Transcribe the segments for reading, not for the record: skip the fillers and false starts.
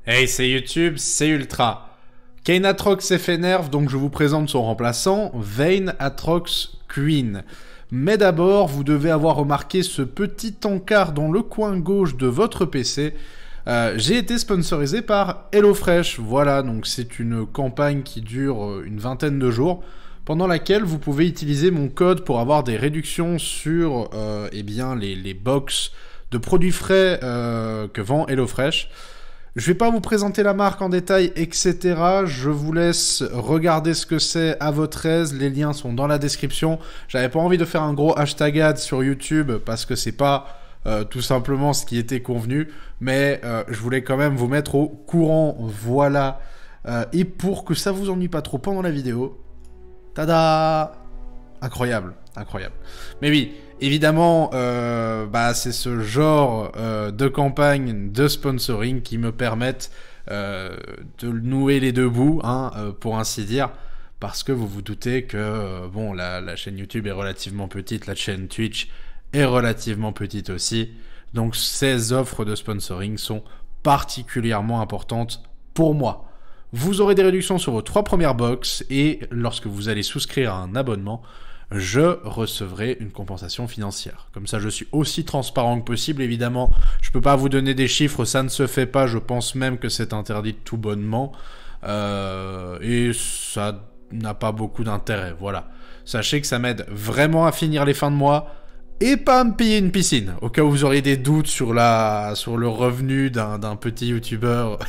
Hey, c'est YouTube, c'est Ultra. Kayn Aatrox s'est fait nerf, donc je vous présente son remplaçant, Vayne Aatrox Queen. Mais d'abord, vous devez avoir remarqué ce petit encart dans le coin gauche de votre PC. J'ai été sponsorisé par HelloFresh. Voilà, donc c'est une campagne qui dure une vingtaine de jours, pendant laquelle vous pouvez utiliser mon code pour avoir des réductions sur eh bien, les box de produits frais que vend HelloFresh. Je vais pas vous présenter la marque en détail, etc. Je vous laisse regarder ce que c'est à votre aise. Les liens sont dans la description. J'avais pas envie de faire un gros hashtag ad sur YouTube parce que c'est pas tout simplement ce qui était convenu. Mais je voulais quand même vous mettre au courant. Voilà. Et pour que ça vous ennuie pas trop pendant la vidéo. Tada! Incroyable, incroyable. Mais oui, évidemment, c'est ce genre de campagne de sponsoring qui me permettent de nouer les deux bouts, pour ainsi dire, parce que vous vous doutez que la chaîne YouTube est relativement petite, la chaîne Twitch est relativement petite aussi, donc ces offres de sponsoring sont particulièrement importantes pour moi. Vous aurez des réductions sur vos 3 premières box et lorsque vous allez souscrire à un abonnement, je recevrai une compensation financière. Comme ça, je suis aussi transparent que possible. Évidemment, je peux pas vous donner des chiffres, ça ne se fait pas. Je pense même que c'est interdit tout bonnement. Et ça n'a pas beaucoup d'intérêt. Voilà. Sachez que ça m'aide vraiment à finir les fins de mois et pas à me payer une piscine. Au cas où vous auriez des doutes sur le revenu d'un petit youtubeur.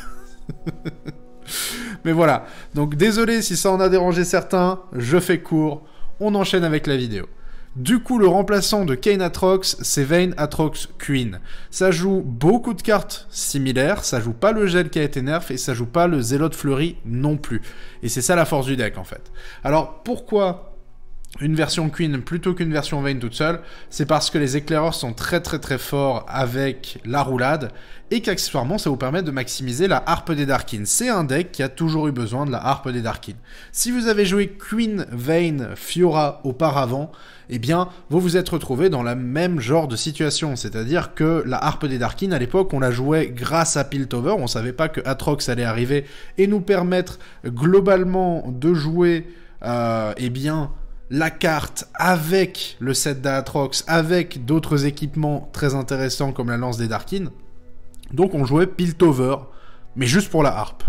Mais voilà. Donc désolé si ça en a dérangé certains. Je fais court. On enchaîne avec la vidéo. Du coup, le remplaçant de Kayn Aatrox, c'est Vayne Aatrox Queen. Ça joue beaucoup de cartes similaires, ça joue pas le gel qui a été nerf et ça joue pas le Zélote Fleuri non plus. Et c'est ça la force du deck en fait. Alors pourquoi une version Queen plutôt qu'une version Vayne toute seule? C'est parce que les éclaireurs sont très forts avec la roulade et qu'accessoirement ça vous permet de maximiser la harpe des Darkin. C'est un deck qui a toujours eu besoin de la harpe des Darkin. Si vous avez joué Queen, Vayne, Fiora auparavant, eh bien vous vous êtes retrouvé dans la même genre de situation. C'est-à-dire que la harpe des Darkin à l'époque on la jouait grâce à Piltover, on savait pas que Aatrox allait arriver et nous permettre globalement de jouer la carte avec le set d'Aatrox, avec d'autres équipements très intéressants comme la lance des Darkin. Donc on jouait Piltover, mais juste pour la harpe.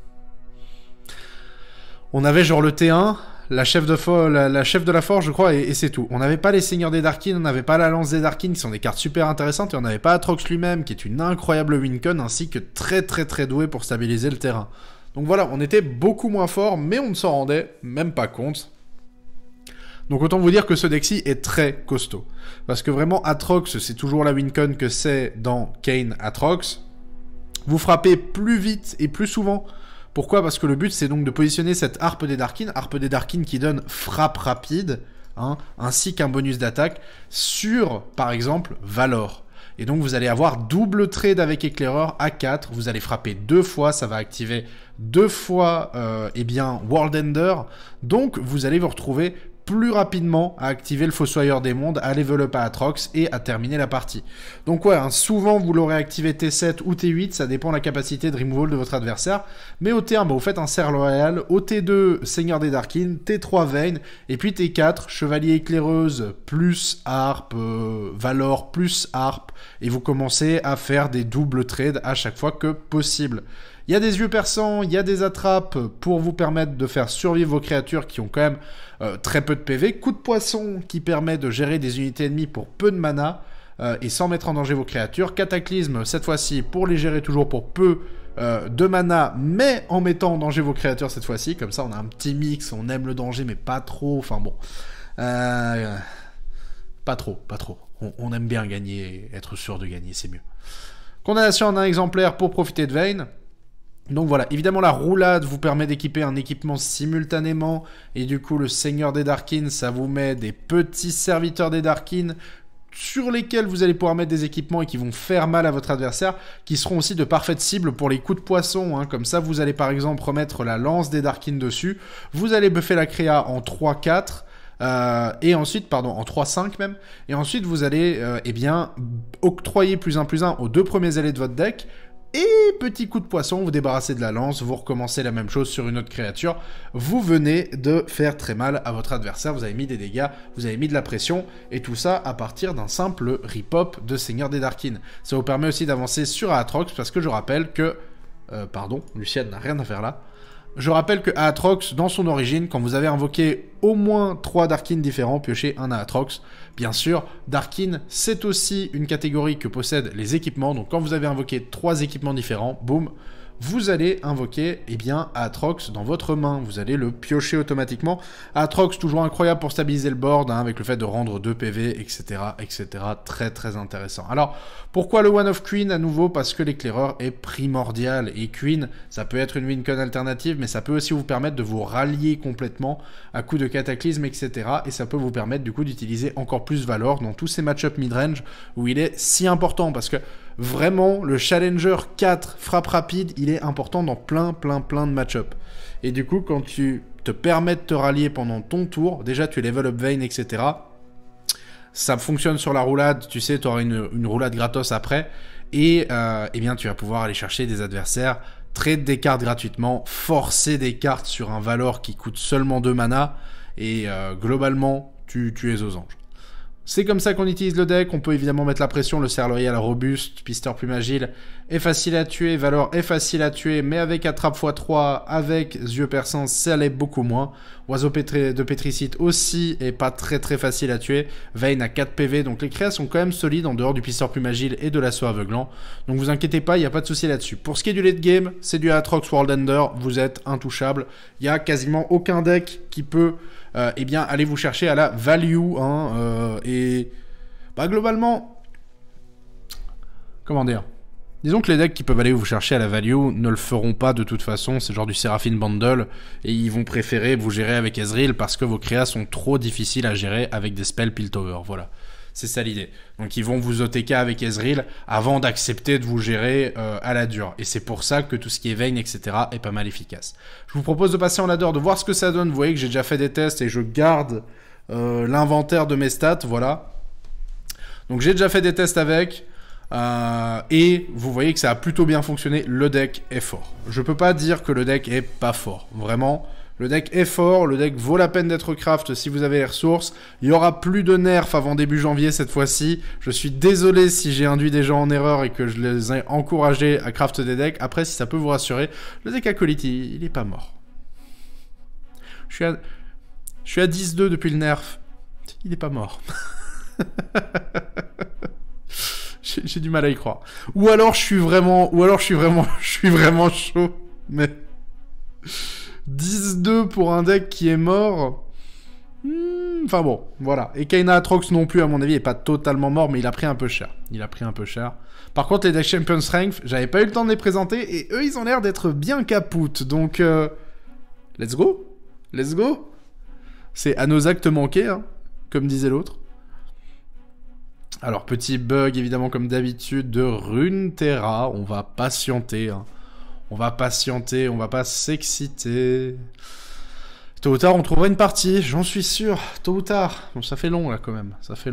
On avait genre le T1, la chef de la forge je crois, et c'est tout. On n'avait pas les seigneurs des Darkin, on n'avait pas la lance des Darkin qui sont des cartes super intéressantes, et on n'avait pas Aatrox lui-même qui est une incroyable wincon, ainsi que très doué pour stabiliser le terrain. Donc voilà, on était beaucoup moins fort, mais on ne s'en rendait même pas compte. Donc autant vous dire que ce deck-ci est très costaud. Parce que vraiment, Aatrox, c'est toujours la wincon que c'est dans Kayn Aatrox. Vous frappez plus vite et plus souvent. Pourquoi? Parce que le but, c'est donc de positionner cette harpe des Darkin qui donne frappe rapide, ainsi qu'un bonus d'attaque sur, par exemple, Valor. Et donc vous allez avoir double trade avec éclaireur à 4, vous allez frapper 2 fois, ça va activer 2 fois World Ender. Donc vous allez vous retrouver plus rapidement à activer le Fossoyeur des Mondes, à level up à Aatrox et à terminer la partie. Donc ouais, souvent vous l'aurez activé T7 ou T8, ça dépend de la capacité de removal de votre adversaire, mais au T1, vous faites un Serre Loyal, au T2, Seigneur des Darkin, T3, Vayne, et puis T4, Chevalier Éclaireuse, plus Harpe, Valor, plus Harpe, et vous commencez à faire des doubles trades à chaque fois que possible. Il y a des yeux perçants, il y a des attrapes pour vous permettre de faire survivre vos créatures qui ont quand même très peu de PV. Coup de poisson qui permet de gérer des unités ennemies pour peu de mana et sans mettre en danger vos créatures. Cataclysme, cette fois-ci, pour les gérer toujours pour peu de mana, mais en mettant en danger vos créatures cette fois-ci. Comme ça, on a un petit mix, on aime le danger, mais pas trop. Enfin bon. Pas trop. On aime bien gagner, être sûr de gagner, c'est mieux. Condamnation en un exemplaire pour profiter de Vayne. Donc voilà, évidemment la roulade vous permet d'équiper un équipement simultanément, et du coup le Seigneur des Darkin, ça vous met des petits serviteurs des Darkin sur lesquels vous allez pouvoir mettre des équipements et qui vont faire mal à votre adversaire, qui seront aussi de parfaites cibles pour les coups de poisson, comme ça vous allez par exemple remettre la lance des Darkin dessus, vous allez buffer la créa en 3-4, et ensuite, en 3-5 même, et ensuite vous allez octroyer +1/+1 aux 2 premiers allées de votre deck, Et petit coup de poisson, vous débarrassez de la lance, vous recommencez la même chose sur une autre créature. Vous venez de faire très mal à votre adversaire, vous avez mis des dégâts, vous avez mis de la pression, et tout ça à partir d'un simple rip-hop de Seigneur des Darkines. Ça vous permet aussi d'avancer sur Aatrox, parce que je rappelle que... pardon, Luciane n'a rien à faire là. Je rappelle que Aatrox, dans son origine, quand vous avez invoqué au moins 3 Darkines différents, piochez un Aatrox. Bien sûr, Darkin, c'est aussi une catégorie que possèdent les équipements. Donc quand vous avez invoqué 3 équipements différents, boum, vous allez invoquer Aatrox dans votre main. Vous allez le piocher automatiquement. Aatrox, toujours incroyable pour stabiliser le board, avec le fait de rendre 2 PV, etc., etc. Très très intéressant. Alors, pourquoi le One of Queen à nouveau? Parce que l'éclaireur est primordial. Et Queen, ça peut être une win-con alternative, mais ça peut aussi vous permettre de vous rallier complètement à coup de cataclysme, etc. Et ça peut vous permettre du coup d'utiliser encore plus Valor dans tous ces match-up mid-range où il est si important. Parce que vraiment, le Challenger 4 frappe rapide, il est important dans plein de match-up. Et du coup, quand tu te permets de te rallier pendant ton tour, déjà tu level up Vayne, etc. Ça fonctionne sur la roulade, tu sais, tu auras une roulade gratos après. Et eh bien, tu vas pouvoir aller chercher des adversaires, trade des cartes gratuitement, forcer des cartes sur un Valor qui coûte seulement 2 mana. Et globalement, tu es aux anges. C'est comme ça qu'on utilise le deck, on peut évidemment mettre la pression, le Serre Loyal robuste, Pister Plume Agile est facile à tuer, Valor est facile à tuer, mais avec Attrape x3, avec Yeux Perçants, ça l'est beaucoup moins. Oiseau de Pétricite aussi est pas très facile à tuer, Vayne a 4 PV, donc les créas sont quand même solides en dehors du Pister Plume Agile et de l'assaut aveuglant, donc vous inquiétez pas, il n'y a pas de souci là-dessus. Pour ce qui est du late game, c'est du Aatrox World Ender, vous êtes intouchable, il n'y a quasiment aucun deck qui peut... eh bien, allez vous chercher à la value, et bah, globalement, comment dire, disons que les decks qui peuvent aller vous chercher à la value ne le feront pas de toute façon, c'est genre du Seraphine Bundle, et ils vont préférer vous gérer avec Ezreal parce que vos créas sont trop difficiles à gérer avec des spells Piltover, voilà. C'est ça l'idée. Donc ils vont vous OTK avec Ezreal avant d'accepter de vous gérer à la dure. Et c'est pour ça que tout ce qui est Vayne, etc. est pas mal efficace. Je vous propose de passer en ladder, de voir ce que ça donne. Vous voyez que j'ai déjà fait des tests et je garde l'inventaire de mes stats, voilà. Donc j'ai déjà fait des tests avec. Et vous voyez que ça a plutôt bien fonctionné. Le deck est fort. Je peux pas dire que le deck est pas fort. Vraiment... Le deck est fort, le deck vaut la peine d'être craft si vous avez les ressources. Il y aura plus de nerfs avant début janvier cette fois-ci. Je suis désolé si j'ai induit des gens en erreur et que je les ai encouragés à craft des decks. Après, si ça peut vous rassurer, le deck Acolyte, il est pas mort. Je suis à 10-2 depuis le nerf. Il est pas mort. J'ai du mal à y croire. Ou alors je suis vraiment chaud. Mais... 10-2 pour un deck qui est mort. Enfin bon, voilà. Et Kaina Aatrox non plus, à mon avis, est pas totalement mort, mais il a pris un peu cher. Par contre, les decks Champion Strength, j'avais pas eu le temps de les présenter, et eux, ils ont l'air d'être bien capoutes. Donc, let's go. C'est à nos actes manqués, comme disait l'autre. Alors, petit bug, évidemment, comme d'habitude, de Runeterra. On va patienter, On va patienter, on va pas s'exciter. Tôt ou tard, on trouvera une partie, j'en suis sûr. Tôt ou tard. Bon, ça fait long, là, quand même.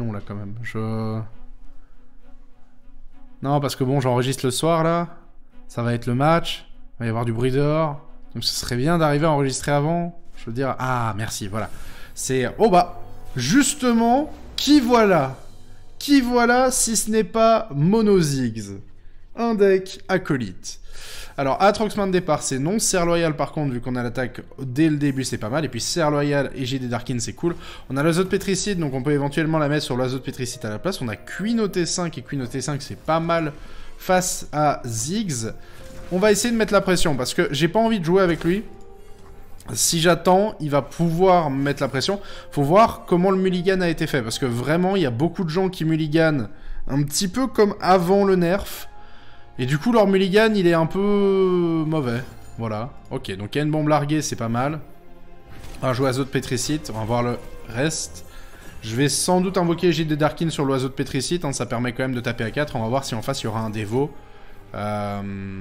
Non, parce que bon, j'enregistre le soir, là. Ça va être le match. Il va y avoir du bruit dehors. Donc, ce serait bien d'arriver à enregistrer avant. Je veux dire... Ah, merci, voilà. C'est... Oh, bah, justement, qui voilà si ce n'est pas Monozigs. Un deck acolyte. Alors, Aatrox main de départ, c'est non. Serre Loyal, par contre, vu qu'on a l'attaque dès le début, c'est pas mal. Et puis, Serre Loyal et JD Darkin, c'est cool. On a l'Oiseau de Pétricite, donc on peut éventuellement la mettre sur l'Oiseau de Pétricite à la place. On a Queen au T5, et Queen au T5, c'est pas mal face à Ziggs. On va essayer de mettre la pression, parce que j'ai pas envie de jouer avec lui. Si j'attends, il va pouvoir me mettre la pression. Faut voir comment le mulligan a été fait, parce que vraiment, il y a beaucoup de gens qui mulliganent un petit peu comme avant le nerf. Et du coup, leur mulligan, il est un peu mauvais. Voilà. Ok, donc il y a une bombe larguée, c'est pas mal. On va jouer Oiseau de Pétricite, on va voir le reste. Je vais sans doute invoquer JD Darkin sur l'Oiseau de Pétricite, ça permet quand même de taper à 4. On va voir si en face, il y aura un dévo. Parce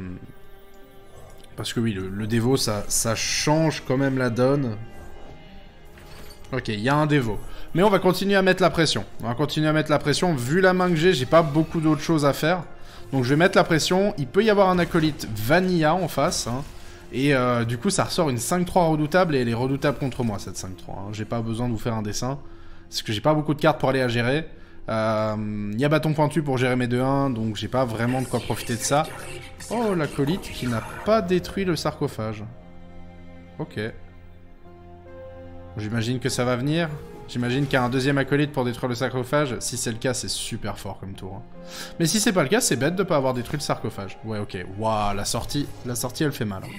que oui, le dévo, ça change quand même la donne. Ok, il y a un dévo. Mais on va continuer à mettre la pression. On va continuer à mettre la pression. Vu la main que j'ai pas beaucoup d'autres choses à faire. Donc je vais mettre la pression. Il peut y avoir un acolyte Vanilla en face. Hein. Et du coup, ça ressort une 5-3 redoutable. Et elle est redoutable contre moi, cette 5-3. Hein. J'ai pas besoin de vous faire un dessin. Parce que j'ai pas beaucoup de cartes pour aller à gérer. Il y a bâton pointu pour gérer mes 2-1. Donc j'ai pas vraiment de quoi profiter de ça. Oh, l'acolyte qui n'a pas détruit le sarcophage. Ok. J'imagine que ça va venir. J'imagine qu'il y a un deuxième acolyte pour détruire le sarcophage. Si c'est le cas, c'est super fort comme tour. Hein. Mais si c'est pas le cas, c'est bête de pas avoir détruit le sarcophage. Ouais, ok. Waouh, la sortie, elle fait mal.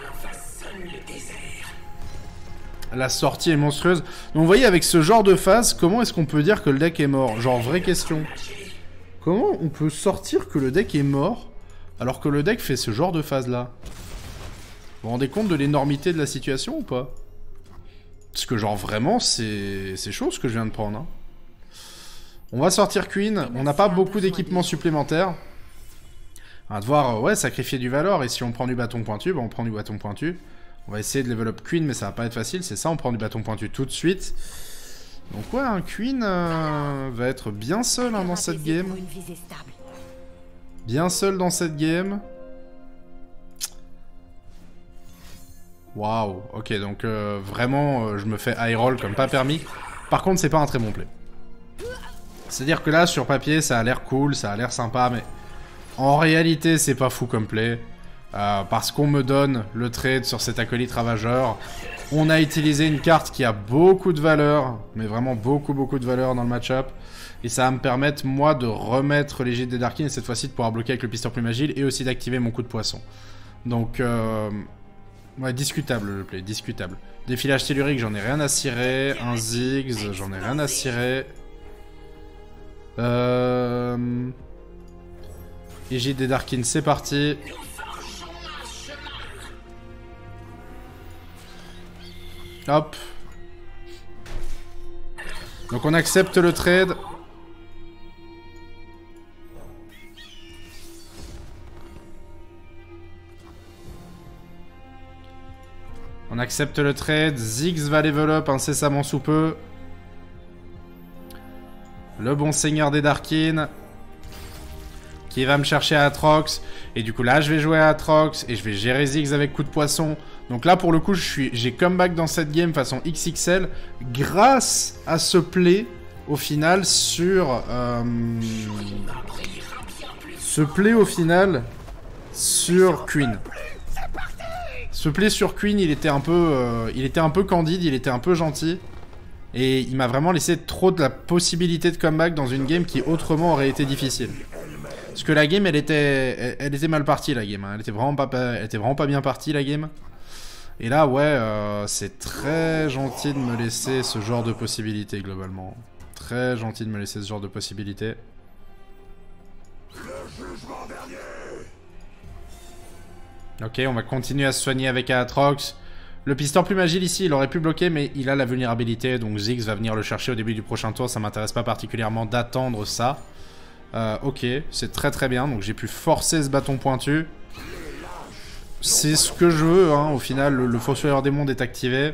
La sortie est monstrueuse. Donc vous voyez, avec ce genre de phase, comment est-ce qu'on peut dire que le deck est mort? Genre, vraie question. Comment on peut sortir que le deck est mort alors que le deck fait ce genre de phase-là? Vous vous rendez compte de l'énormité de la situation ou pas? Parce que genre vraiment, c'est chaud ce que je viens de prendre. Hein. On va sortir Queen. On n'a pas beaucoup d'équipements supplémentaires. On va devoir ouais, sacrifier du Valor. Et si on prend du bâton pointu, bah on prend du bâton pointu. On va essayer de level up Queen, mais ça va pas être facile. C'est ça, on prend du bâton pointu tout de suite. Donc ouais, un Queen va être bien seul hein, dans cette game. Bien seul dans cette game. Waouh, ok, donc vraiment, je me fais high roll comme pas permis. Par contre, c'est pas un très bon play. C'est-à-dire que là, sur papier, ça a l'air cool, ça a l'air sympa, mais en réalité, c'est pas fou comme play. Parce qu'on me donne le trade sur cet acolyte ravageur. On a utilisé une carte qui a beaucoup de valeur, mais vraiment beaucoup de valeur dans le match-up. Et ça va me permettre, moi, de remettre l'égide des Darkin et cette fois-ci de pouvoir bloquer avec le pisteur plume agile et aussi d'activer mon coup de poisson. Donc, ouais, discutable le play, discutable. Défilage tellurique, j'en ai rien à cirer. Un Ziggs, j'en ai rien à cirer. Égide des Darkin, c'est parti. Hop. Donc on accepte le trade. On accepte le trade. Ziggs va level up incessamment sous peu. Le bon seigneur des Darkin. Qui va me chercher à Atrox. Et du coup là je vais jouer à Atrox. Et je vais gérer Ziggs avec coup de poisson. Donc là pour le coup j'ai comeback dans cette game façon XXL. Grâce à ce play au final sur... ce play au final sur Queen. Ce play sur Queen, il était un peu candide, il était un peu gentil. Et il m'a vraiment laissé trop de la possibilité de comeback dans une game qui autrement aurait été difficile. Parce que la game, elle était mal partie, la game. Hein. Elle était vraiment pas bien partie, la game. Et là, ouais, c'est très gentil de me laisser ce genre de possibilité, globalement. Très gentil de me laisser ce genre de possibilité. Ok, on va continuer à se soigner avec Aatrox. Le pisteur plume agile ici, il aurait pu bloquer, mais il a la vulnérabilité, donc Ziggs va venir le chercher au début du prochain tour. Ça m'intéresse pas particulièrement d'attendre ça. Ok, c'est très bien, donc j'ai pu forcer ce bâton pointu. C'est ce que je veux, hein. Au final, le Fossoyeur des Mondes est activé.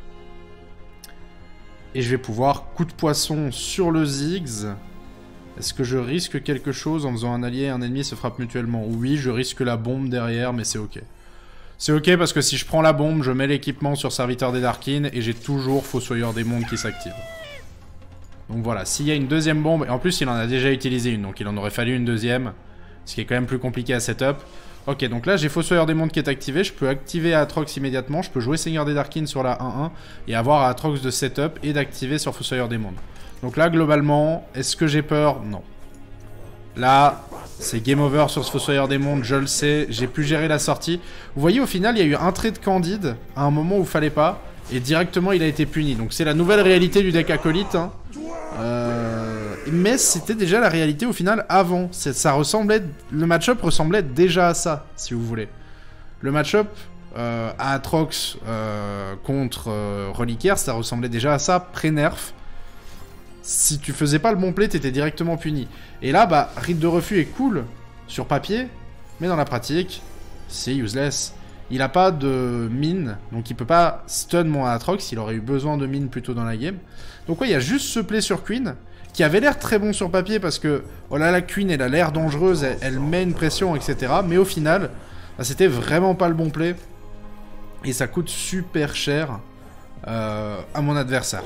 Et je vais pouvoir coup de poisson sur le Ziggs. Est-ce que je risque quelque chose en faisant un allié et un ennemi se frappent mutuellement? Oui, je risque la bombe derrière, mais c'est ok. C'est ok parce que si je prends la bombe, je mets l'équipement sur Serviteur des Darkin et j'ai toujours Fossoyeur des Mondes qui s'active. Donc voilà, s'il y a une deuxième bombe, et en plus il en a déjà utilisé une, donc il en aurait fallu une deuxième, ce qui est quand même plus compliqué à setup. Ok, donc là j'ai Fossoyeur des Mondes qui est activé, je peux activer Aatrox immédiatement, je peux jouer Seigneur des Darkin sur la 1-1 et avoir Aatrox de setup et d'activer sur Fossoyeur des Mondes. Donc là globalement, est-ce que j'ai peur? Non. Là, c'est game over sur ce Fossoyeur des Mondes, je le sais, j'ai pu gérer la sortie. Vous voyez au final il y a eu un trait de Candide à un moment où il fallait pas, et directement il a été puni. Donc c'est la nouvelle réalité du deck acolyte, hein. Mais c'était déjà la réalité au final avant. Ça ressemblait, le match-up ressemblait déjà à ça, si vous voulez. Le match-up à Atrox contre Reliquaire, ça ressemblait déjà à ça, pré-nerf. Si tu faisais pas le bon play, t'étais directement puni. Et là, bah, Rite de Refus est cool sur papier, mais dans la pratique, c'est useless. il a pas de mine, donc il peut pas stun mon Aatrox, il aurait eu besoin de mine plutôt dans la game. Donc ouais, il y a juste ce play sur Queen, qui avait l'air très bon sur papier, parce que, oh là, la Queen, elle a l'air dangereuse, elle met une pression, etc. Mais au final, bah, c'était vraiment pas le bon play, et ça coûte super cher à mon adversaire.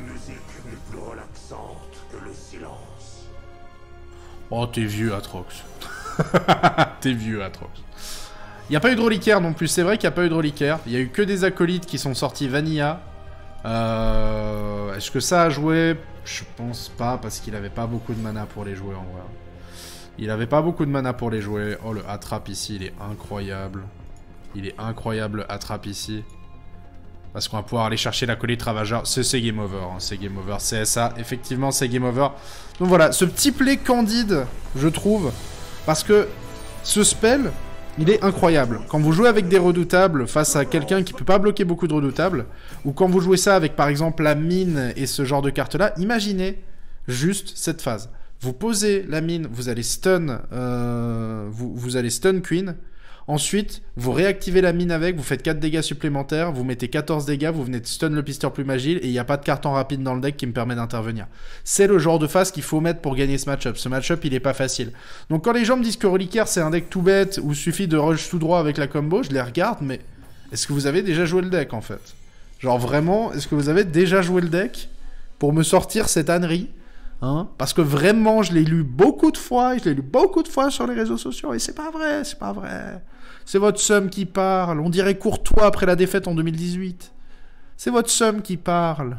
Oh, t'es vieux, Aatrox. T'es vieux, Aatrox. Il n'y a pas eu de reliquaire non plus, c'est vrai qu'il n'y a pas eu de reliquaire. Il y a eu que des acolytes qui sont sortis vanilla. Est-ce que ça a joué? Je pense pas, parce qu'il avait pas beaucoup de mana pour les jouer en vrai. Il avait pas beaucoup de mana pour les jouer. Oh, le attrape ici, il est incroyable. Il est incroyable, attrape ici. Parce qu'on va pouvoir aller chercher l'acolyte ravageur. C'est game over, hein, c'est game over. CSA, effectivement, c'est game over. Donc voilà, ce petit play candide, je trouve. Parce que ce spell, il est incroyable. Quand vous jouez avec des redoutables face à quelqu'un qui peut pas bloquer beaucoup de redoutables, ou quand vous jouez ça avec par exemple la mine et ce genre de carte-là, imaginez juste cette phase. Vous posez la mine, vous allez stun, vous allez stun Queen. Ensuite, vous réactivez la mine avec, vous faites 4 dégâts supplémentaires, vous mettez 14 dégâts, vous venez de stun le pisteur plume agile, et il n'y a pas de carte en rapide dans le deck qui me permet d'intervenir. C'est le genre de phase qu'il faut mettre pour gagner ce match-up. Ce match-up, il est pas facile. Donc quand les gens me disent que Reliquaire, c'est un deck tout bête, où il suffit de rush tout droit avec la combo, je les regarde, mais est-ce que vous avez déjà joué le deck, en fait? Genre vraiment, est-ce que vous avez déjà joué le deck pour me sortir cette ânerie? Hein? Parce que vraiment, je l'ai lu beaucoup de fois, sur les réseaux sociaux, et c'est pas vrai, c'est pas vrai. C'est votre seum qui parle. On dirait Courtois après la défaite en 2018. C'est votre seum qui parle.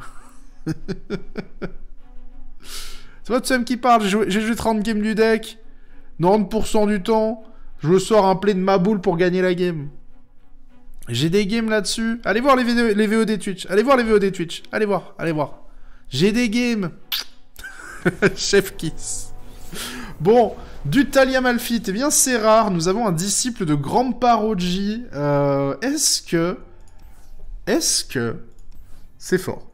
C'est votre seum qui parle. J'ai joué 30 games du deck. 90% du temps, je sors un play de ma boule pour gagner la game. J'ai des games là-dessus. Allez voir les VOD Twitch. Allez voir les VOD Twitch. Allez voir, allez voir. J'ai des games. Chef Kiss. Bon, du Talia Malphite, eh bien c'est rare, nous avons un disciple de Grand Paroji. Est-ce que c'est fort?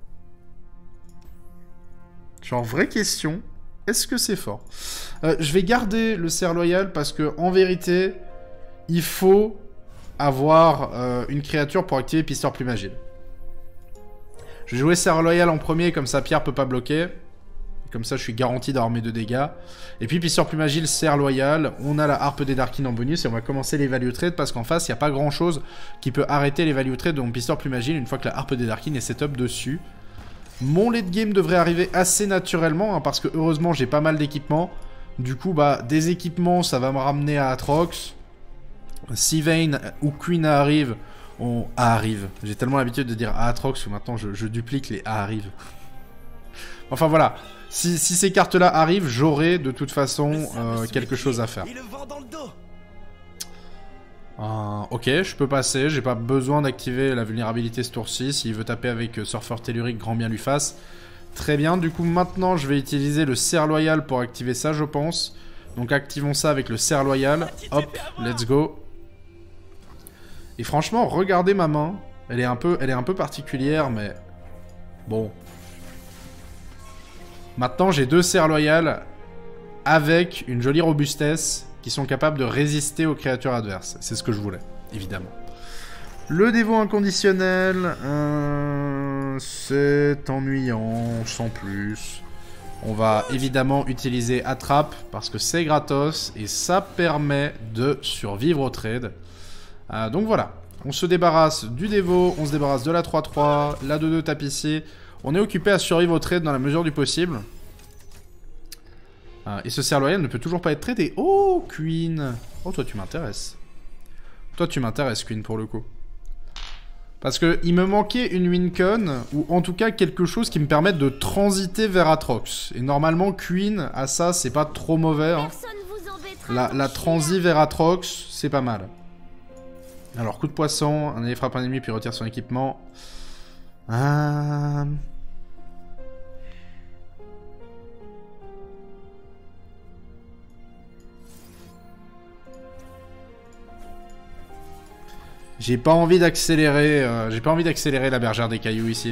Genre, vraie question, est-ce que c'est fort? Je vais garder le cerf loyal parce que, en vérité, il faut avoir une créature pour activer pisteur plume agile. Je vais jouer cerf loyal en premier, comme ça Pierre peut pas bloquer. Comme ça, je suis garanti d'avoir mes 2 dégâts. Et puis, pisteur plume agile, cerf loyal. On a la harpe des Darkin en bonus. Et on va commencer les value trade parce qu'en face, il n'y a pas grand-chose qui peut arrêter les value trade de mon pisteur plume agile une fois que la harpe des Darkin est setup dessus. Mon late game devrait arriver assez naturellement hein, parce que, heureusement, j'ai pas mal d'équipements. Du coup, bah, des équipements, ça va me ramener à Aatrox. Si Vayne ou Queen arrive, on arrive. J'ai tellement l'habitude de dire Aatrox que maintenant, je duplique les arrive. Enfin, voilà. Si ces cartes-là arrivent, j'aurai de toute façon quelque chose à faire. Ok, je peux passer. J'ai pas besoin d'activer la vulnérabilité ce tour-ci. S'il veut taper avec Surfeur Tellurique, grand bien lui fasse. Très bien. Du coup, maintenant, je vais utiliser le cerf loyal pour activer ça, je pense. Donc, activons ça avec le cerf loyal. Hop, let's go. Et franchement, regardez ma main. Elle est un peu particulière, mais bon. Maintenant, j'ai 2 cerfs loyales avec une jolie robustesse qui sont capables de résister aux créatures adverses. C'est ce que je voulais, évidemment. Le dévot inconditionnel, c'est ennuyant, sans plus. On va évidemment utiliser Attrape parce que c'est gratos et ça permet de survivre au trade. Donc voilà, on se débarrasse du dévot, on se débarrasse de la 3-3, la 2-2 tape ici. On est occupé à survivre au trade dans la mesure du possible. Et ce cerf loyal ne peut toujours pas être tradé. Oh, Queen. Oh, toi, tu m'intéresses. Toi, tu m'intéresses, Queen, pour le coup. Parce que il me manquait une wincon, ou en tout cas quelque chose qui me permette de transiter vers Aatrox. Et normalement, Queen, à ça, c'est pas trop mauvais. Hein. La transi vers Aatrox, c'est pas mal. Alors, coup de poisson, un allié frappe un ennemi puis retire son équipement. J'ai pas envie d'accélérer la bergère des cailloux ici.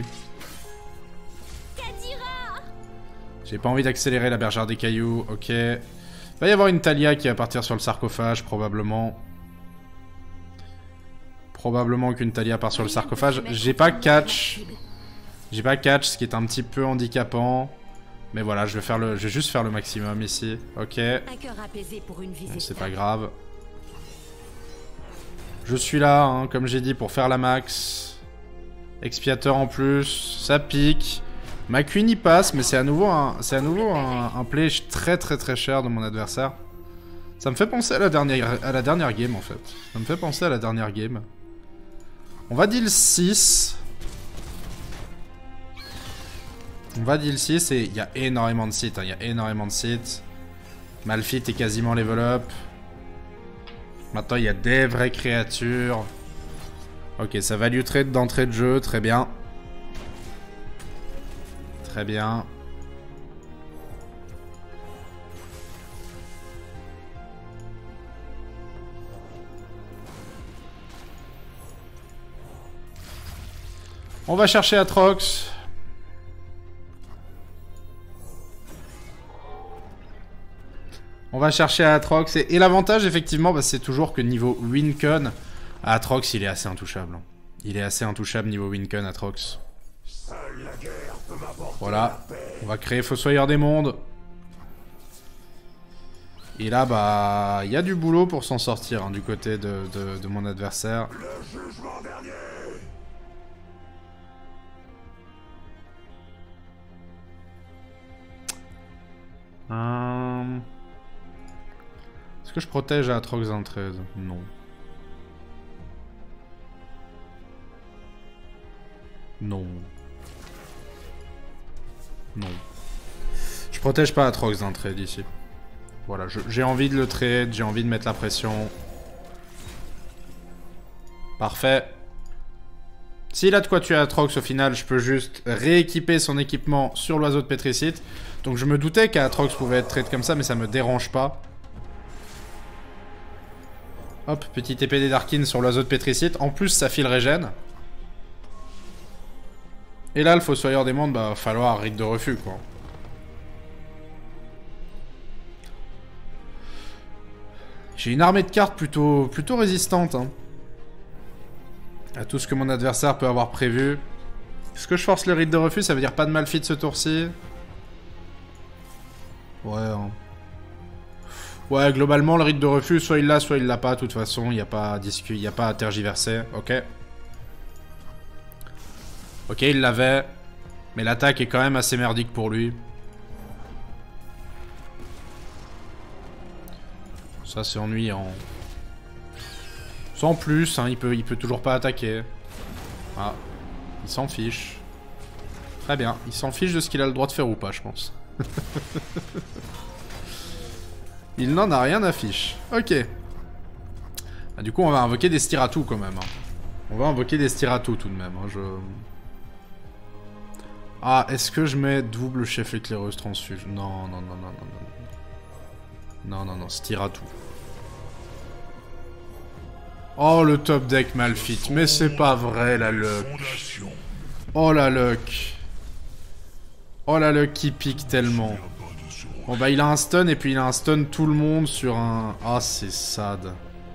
J'ai pas envie d'accélérer la bergère des cailloux, ok. Il va y avoir une Talia qui va partir sur le sarcophage, probablement. Probablement qu'une Talia part sur le sarcophage. J'ai pas catch. J'ai pas catch, ce qui est un petit peu handicapant. Mais voilà, je vais juste faire le maximum ici. Ok. Bon, c'est pas grave. Je suis là, hein, comme j'ai dit, pour faire la max. Expiateur en plus. Ça pique. Ma queen y passe, mais c'est à nouveau un play très cher de mon adversaire. Ça me fait penser à la dernière game en fait. Ça me fait penser à la dernière game. On va deal 6. On va deal 6 et il y a énormément de sites. Il y a énormément de sites. Malphite est quasiment level up. Maintenant il y a des vraies créatures. Ok, ça value trade d'entrée de jeu, très bien. Très bien. On va chercher Atrox. On va chercher Atrox. Et l'avantage, effectivement, bah, c'est toujours que niveau Wincon, Atrox, il est assez intouchable. Il est assez intouchable niveau Wincon, Atrox. Voilà. On va créer Fossoyeur des Mondes. Et là, bah, il y a du boulot pour s'en sortir hein, du côté de mon adversaire. Est-ce que je protège Atrox en trade? Non. Non. Non. Je protège pas Atrox d'un trade ici. Voilà, j'ai envie de le trade, j'ai envie de mettre la pression. Parfait. S'il a de quoi tuer Atrox, au final, je peux juste rééquiper son équipement sur l'oiseau de Pétricite. Donc je me doutais qu'Atrox pouvait être trade comme ça, mais ça me dérange pas. Hop, petit épée des Darkin sur l'oiseau de Pétricite. En plus, ça file régène. Et là, le Fossoyeur des Mondes, bah, va falloir rite de refus, quoi. J'ai une armée de cartes plutôt résistante, hein. À tout ce que mon adversaire peut avoir prévu. Est-ce que je force le rite de refus? Ça veut dire pas de Malphite ce tour-ci. Ouais, hein. Ouais, globalement, le rite de refus, soit il l'a, soit il l'a pas. De toute façon, il n'y a pas à tergiverser. Ok. Ok, il l'avait. Mais l'attaque est quand même assez merdique pour lui. Ça, c'est ennuyant. Sans plus, hein, il peut toujours pas attaquer. Ah, il s'en fiche. Très bien, il s'en fiche de ce qu'il a le droit de faire ou pas, je pense. Il n'en a rien à fiche. Ok. Ah, du coup, on va invoquer des Stiratou quand même. Hein. On va invoquer des Stiratou tout de même. Hein, Ah, est-ce que je mets double chef éclaireuse transfuge? Non, non, non, non, non, non. Non, non, non, Stiratou. Oh, le top deck Malphite. Mais c'est pas vrai, la luck. Oh, la luck. Oh, la luck qui pique tellement. Bon, bah, il a un stun, et puis il a un stun tout le monde sur un... Ah, c'est sad.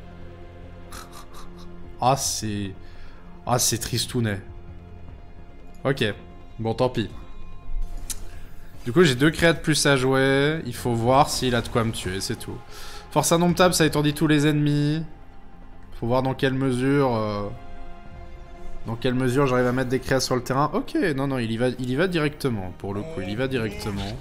Ah, c'est... Ah, c'est tristounet. Ok. Bon, tant pis. Du coup, j'ai 2 créas de plus à jouer. Il faut voir s'il a de quoi me tuer, c'est tout. Force indomptable, ça étourdit tous les ennemis. Faut voir dans quelle mesure... Dans quelle mesure j'arrive à mettre des créas sur le terrain. Ok, non, non, il y va directement, pour le coup. Il y va directement.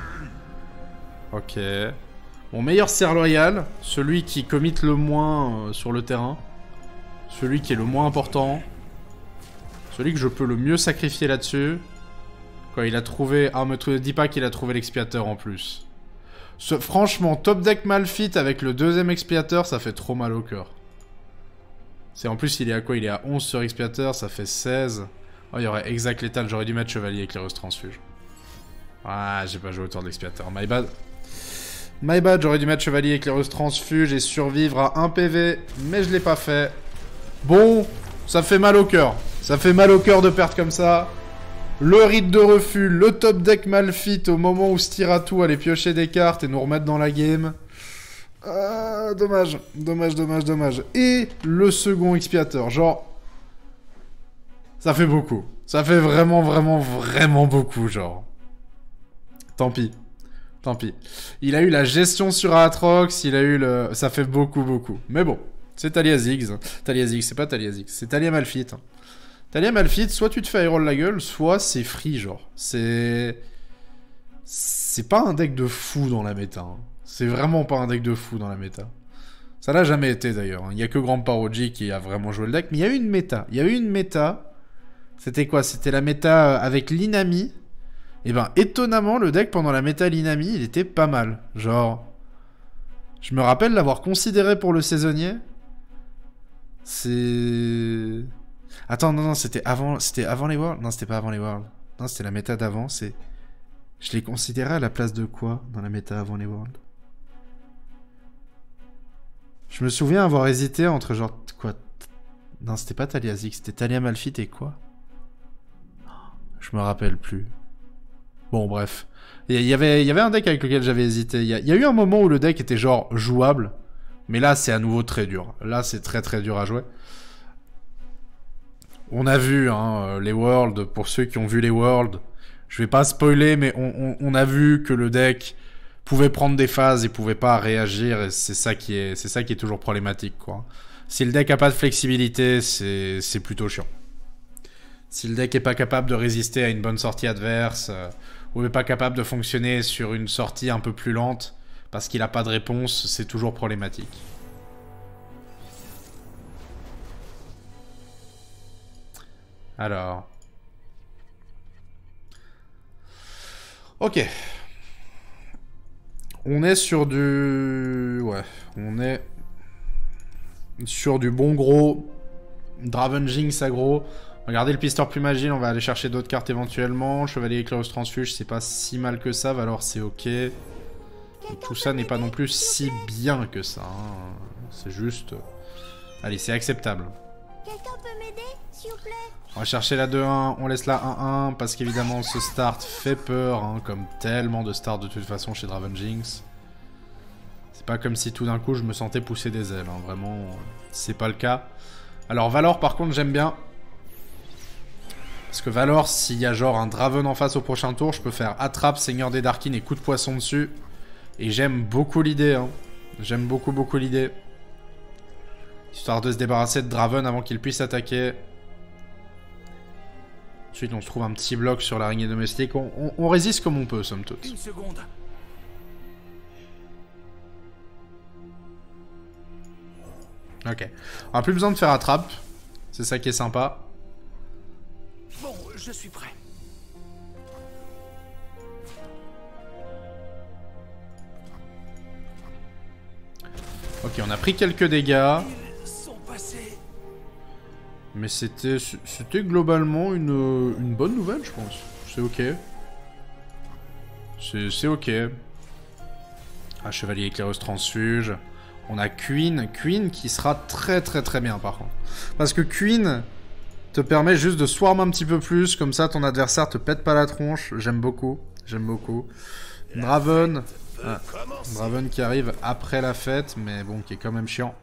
Ok. Mon meilleur serre loyal. Celui qui commit le moins sur le terrain. Celui qui est le moins important. Celui que je peux le mieux sacrifier là-dessus. Quoi, il a trouvé... Ah, me dis pas qu'il a trouvé l'expiateur en plus. Franchement, top deck Malphite avec le deuxième expiateur, ça fait trop mal au cœur. C'est en plus, il est à quoi? Il est à 11 sur expiateur, ça fait 16. Oh, il y aurait exact létal, j'aurais dû mettre chevalier éclaireuse transfuge. Ah, j'ai pas joué autour de l'expiateur, my bad. My bad, j'aurais dû mettre chevalier éclaireuse transfuge et survivre à 1 PV, mais je l'ai pas fait. Bon, ça fait mal au cœur. Ça fait mal au cœur de perdre comme ça. Le rite de refus, le top deck Malphite au moment où Stiratou allait piocher des cartes et nous remettre dans la game. Ah, dommage. Dommage, dommage, dommage. Et le second expiateur, genre... Ça fait beaucoup. Ça fait vraiment, vraiment, vraiment beaucoup, genre. Tant pis. Tant pis. Il a eu la gestion sur Aatrox, il a eu le... Ça fait beaucoup, beaucoup. Mais bon, c'est Talia Ziggs. Talia Ziggs, c'est pas Talia Ziggs, c'est Talia Malphite. Talia Malphite, soit tu te fais roll la gueule, soit c'est free, genre. C'est pas un deck de fou dans la méta. Hein. C'est vraiment pas un deck de fou dans la méta. Ça l'a jamais été, d'ailleurs. Il y a que Grand Paroji qui a vraiment joué le deck. Mais il y a eu une méta. Il y a eu une méta. C'était quoi? C'était la méta avec l'Inami. Et ben, étonnamment, le deck, pendant la méta l'Inami, il était pas mal. Genre... Je me rappelle l'avoir considéré pour le saisonnier. C'est... Attends, non, c'était avant les Worlds? Non, c'était pas avant les Worlds. Non, c'était la méta d'avant, c'est... Je l'ai considéré à la place de quoi, dans la méta avant les Worlds? Je me souviens avoir hésité entre genre... Quoi? Non, c'était pas Talia Ziggs, c'était Talia Malphite et quoi? Je me rappelle plus. Bon, bref. Il y avait un deck avec lequel j'avais hésité. Il y a eu un moment où le deck était genre jouable. Mais là, c'est à nouveau très dur. Là, c'est très très dur à jouer. On a vu hein, les Worlds. Pour ceux qui ont vu les Worlds, je vais pas spoiler, mais on a vu que le deck pouvait prendre des phases et pouvait pas réagir. Et c'est ça qui est toujours problématique, quoi. Si le deck a pas de flexibilité, c'est plutôt chiant. Si le deck est pas capable de résister à une bonne sortie adverse, ou est pas capable de fonctionner sur une sortie un peu plus lente, parce qu'il a pas de réponse, c'est toujours problématique. Alors... Ok. On est sur du... Ouais, on est... sur du bon gros... Draven Jinx aggro. Regardez le pisteur plus agile, on va aller chercher d'autres cartes éventuellement. Chevalier Éclairus Transfuge, c'est pas si mal que ça. Valor, c'est ok. Et tout ça n'est pas non plus si bien que ça. Hein. C'est juste... Allez, c'est acceptable. Quelqu'un peut m'aider, s'il vous plaît? On va chercher la 2-1, on laisse la 1-1, parce qu'évidemment ce start fait peur, hein, comme tellement de starts de toute façon chez Draven Jinx. C'est pas comme si tout d'un coup je me sentais pousser des ailes, hein. Vraiment, c'est pas le cas. Alors Valor par contre j'aime bien. Parce que Valor, s'il y a genre un Draven en face au prochain tour, je peux faire attrape, Seigneur des Darkins et coup de poisson dessus. Et j'aime beaucoup l'idée, hein. J'aime beaucoup l'idée. Histoire de se débarrasser de Draven avant qu'il puisse attaquer. Ensuite, on se trouve un petit bloc sur l'araignée domestique. On résiste comme on peut, somme toute. Une seconde. Ok. On n'a plus besoin de faire attrape. C'est ça qui est sympa. Bon, je suis prêt. Ok, on a pris quelques dégâts. Ils sont passés. Mais c'était globalement une bonne nouvelle, je pense. C'est ok. C'est ok. Ah, Chevalier Éclairus Transfuge. On a Queen. Queen qui sera très bien par contre. Parce que Queen te permet juste de swarm un petit peu plus. Comme ça, ton adversaire te pète pas la tronche. J'aime beaucoup. J'aime beaucoup. Draven. Ah, Draven qui arrive après la fête. Mais bon, qui est quand même chiant.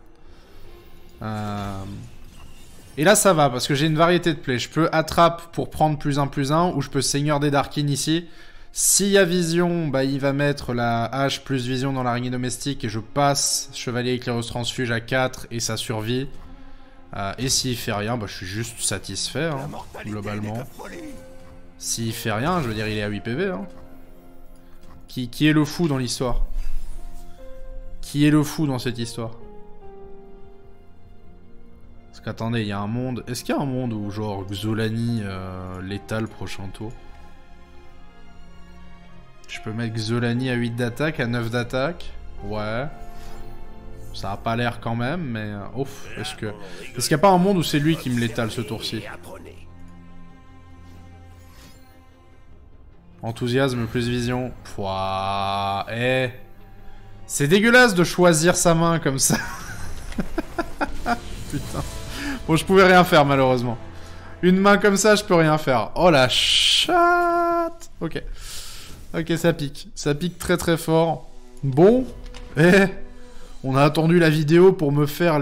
Et là, ça va. Parce que j'ai une variété de plays. Je peux attrape pour prendre +1/+1. Ou je peux Seigneur des Darkins ici. S'il y a vision, bah, il va mettre la hache plus vision dans l'araignée domestique et je passe Chevalier Éclairus Transfuge à 4 et ça survit. Et s'il fait rien, bah, je suis juste satisfait, hein, globalement. S'il fait rien, je veux dire, il est à 8 PV. Hein. Qui est le fou dans l'histoire? Qui est le fou dans cette histoire? Parce qu'attendez, il y a un monde... Est-ce qu'il y a un monde où genre Xolani létal prochain tour? Je peux mettre Xolani à 8 d'attaque, à 9 d'attaque. Ouais. Ça a pas l'air quand même, mais... Ouf, est-ce qu'il n'y a pas un monde où c'est lui qui me l'étale ce tour-ci? Enthousiasme plus vision. Pouah, c'est dégueulasse de choisir sa main comme ça. Putain. Bon, je pouvais rien faire malheureusement. Une main comme ça, je peux rien faire. Oh la chatte. Ok. Ok, ça pique. Ça pique très fort. Bon. On a attendu la vidéo pour me faire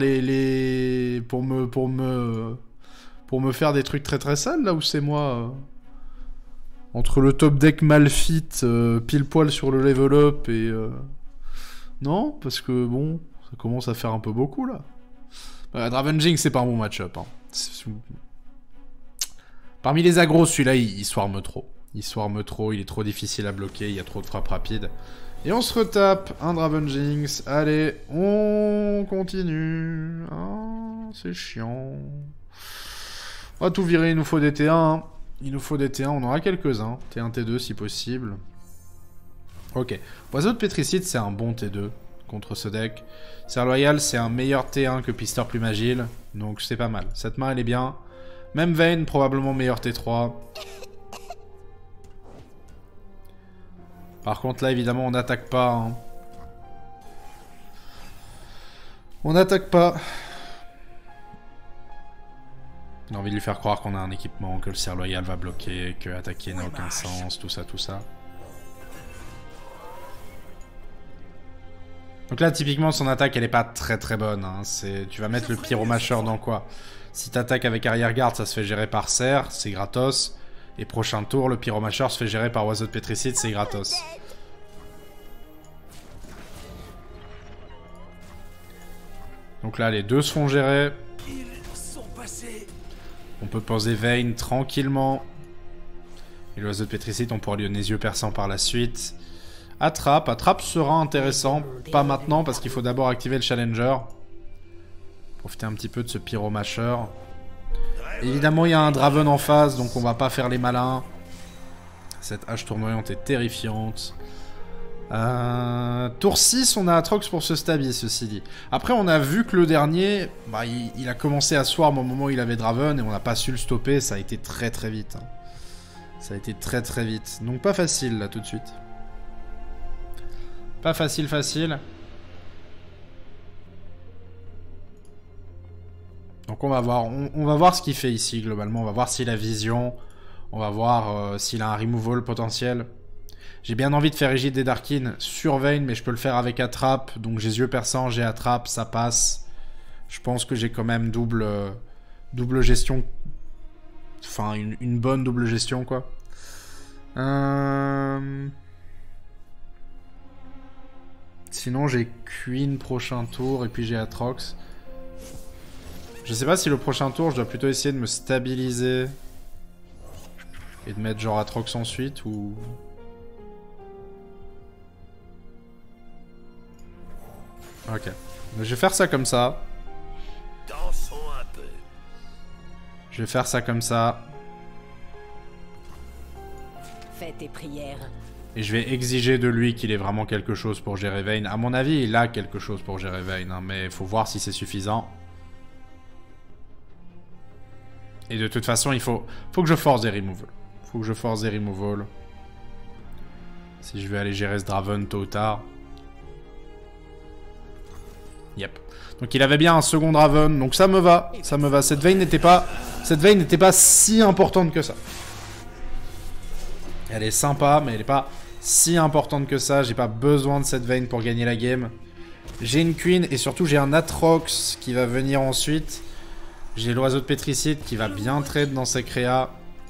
pour me faire des trucs très très sales, là où c'est moi entre le top deck mal fit, pile poil sur le level up et... Non, parce que bon, ça commence à faire un peu beaucoup, là. Draven Jinx, c'est pas un bon match-up. Hein. Parmi les agros, celui-là, il swarme trop. Il swarme trop, il est trop difficile à bloquer, il y a trop de frappes rapides. Et on se retape un Draven Jinx. Allez, on continue. Ah, c'est chiant. On va tout virer, il nous faut des T1. Hein. Il nous faut des T1, on en a quelques-uns. T1, T2 si possible. Ok. Oiseau de Pétricide, c'est un bon T2 contre ce deck. Serre Loyal, c'est un meilleur T1 que Pisteur Plume Agile. Donc c'est pas mal. Cette main, elle est bien. Même Vayne, probablement meilleur T3. Par contre, là, évidemment, on n'attaque pas. Hein. On n'attaque pas. J'ai envie de lui faire croire qu'on a un équipement, que le Serre Loyal va bloquer, que attaquer n'a aucun sens, tout ça, tout ça. Donc là, typiquement, son attaque, elle est pas très très bonne. Hein. Tu vas mettre le Pyromacheur dans quoi? Si t'attaques avec arrière-garde, ça se fait gérer par Serre, c'est gratos. Et prochain tour, le Pyromacheur se fait gérer par Oiseau de Pétricide, c'est gratos. Donc là, les deux se font gérer. Ils sont passés. On peut poser Vayne tranquillement. Et l'Oiseau de Pétricide, on pourra lui donner les yeux perçants par la suite. Attrape. Attrape sera intéressant. Pas maintenant, parce qu'il faut d'abord activer le Challenger. Profiter un petit peu de ce Pyromacheur. Évidemment, il y a un Draven en face, donc on va pas faire les malins. Cette hache tournoyante est terrifiante. Tour 6, on a Atrox pour se stabiller, ceci dit. Après, on a vu que le dernier, bah, il a commencé à swarm au moment où il avait Draven, et on n'a pas su le stopper, ça a été très très vite. Hein. Ça a été très très vite. Donc pas facile, là, tout de suite. Pas facile, facile. Donc on va voir, on va voir ce qu'il fait ici globalement, on va voir s'il a vision, on va voir s'il a un removal potentiel. J'ai bien envie de faire Égide des Darkin sur Vayne, mais je peux le faire avec Attrape, donc j'ai yeux perçants, j'ai Attrape, ça passe. Je pense que j'ai quand même double gestion, enfin une bonne double gestion quoi. Sinon j'ai Queen prochain tour et puis j'ai Atrox. Je sais pas si le prochain tour, je dois plutôt essayer de me stabiliser et de mettre genre Atrox ensuite ou... Ok. Je vais faire ça comme ça. Dansons un peu. Je vais faire ça comme ça. Fais tes prières. Et je vais exiger de lui qu'il ait vraiment quelque chose pour gérer Vayne. À mon avis, il a quelque chose pour gérer Vayne, hein, mais il faut voir si c'est suffisant. Et de toute façon, il faut que je force des removals. Faut que je force des removals. Si je vais aller gérer ce Draven tôt ou tard. Yep. Donc il avait bien un second Draven, donc ça me va. Ça me va. Cette Vayne n'était pas si importante que ça. Elle est sympa, mais elle n'est pas si importante que ça. J'ai pas besoin de cette Vayne pour gagner la game. J'ai une Queen et surtout j'ai un Atrox qui va venir ensuite. J'ai l'Oiseau de Pétricide qui va bien trade dans ses créas.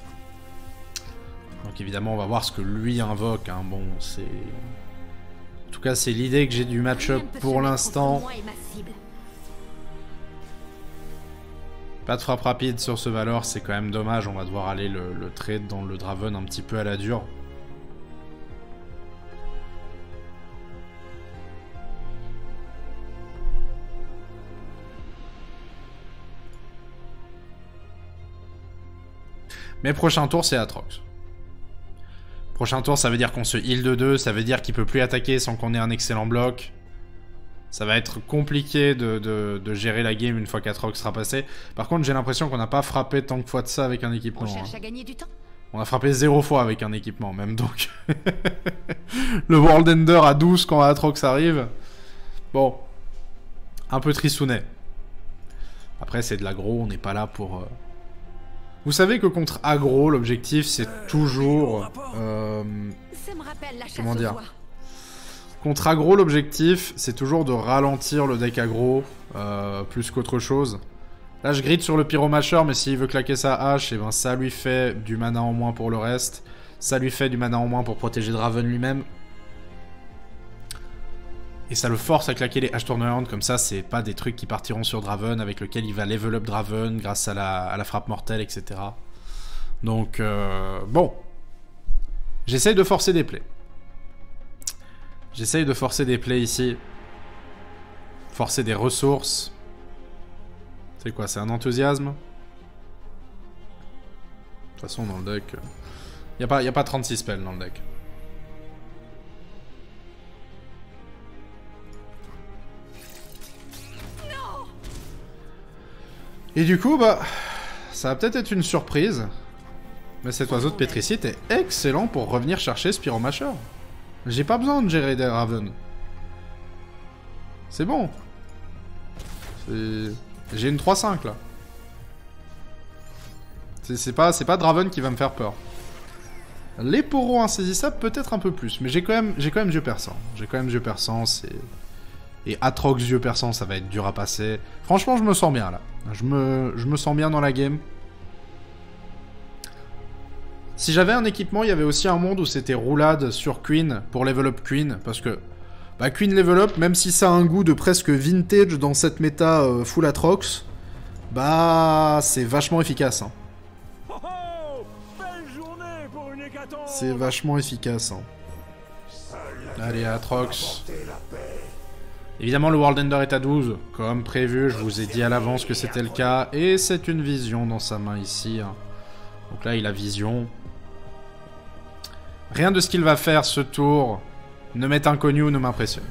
Donc évidemment on va voir ce que lui invoque. Hein. Bon, c'est... En tout cas c'est l'idée que j'ai du match-up pour l'instant. Pas de frappe rapide sur ce Valor, c'est quand même dommage. On va devoir aller le trade dans le Draven un petit peu à la dure. Mais prochain tour, c'est Atrox. Prochain tour, ça veut dire qu'on se heal de 2, ça veut dire qu'il peut plus attaquer sans qu'on ait un excellent bloc. Ça va être compliqué de gérer la game une fois qu'Atrox sera passé. Par contre, j'ai l'impression qu'on n'a pas frappé tant de fois de ça avec un équipement. On cherche à gagner du temps. On a frappé 0 fois avec un équipement, même donc. Le World Ender à 12 quand Atrox arrive. Bon. Un peu tristounet. Après, c'est de l'aggro, on n'est pas là pour... Vous savez que contre aggro, l'objectif c'est toujours... Ça me rappelle la chasse comment dire ? Contre aggro, l'objectif, c'est toujours de ralentir le deck aggro, plus qu'autre chose. Là, je grid sur le Pyromasher, mais s'il veut claquer sa hache, et ben ça lui fait du mana en moins pour le reste. Ça lui fait du mana en moins pour protéger Draven lui-même. Et ça le force à claquer les H Turnaround, comme ça, c'est pas des trucs qui partiront sur Draven, avec lequel il va level up Draven grâce à la frappe mortelle, etc. Donc, bon. J'essaye de forcer des plays. J'essaye de forcer des plays ici. Forcer des ressources. C'est quoi, c'est un enthousiasme? De toute façon, dans le deck... y a pas 36 spells dans le deck. Et du coup, bah... ça va peut-être être une surprise. Mais cet oiseau de pétricite est excellent pour revenir chercher ce Pyromasher. J'ai pas besoin de gérer des Raven. C'est bon. J'ai une 3-5 là. C'est pas Draven qui va me faire peur. Les poros insaisissables peut-être un peu plus. Mais j'ai quand même yeux perçants. J'ai quand même yeux perçants, c'est... Et Atrox yeux perçants, ça va être dur à passer. Franchement, je me sens bien là. Je me sens bien dans la game. Si j'avais un équipement, il y avait aussi un monde où c'était roulade sur Queen pour level up Queen. Parce que bah, Queen level up, même si ça a un goût de presque vintage dans cette méta full Atrox, bah c'est vachement efficace. Hein. C'est vachement efficace. Hein. Allez, Atrox. Évidemment, le World Ender est à 12, comme prévu. Je vous ai dit à l'avance que c'était le cas. Et c'est une vision dans sa main ici. Hein. Donc là, il a vision. Rien de ce qu'il va faire ce tour ne m'est inconnu ou ne m'impressionne.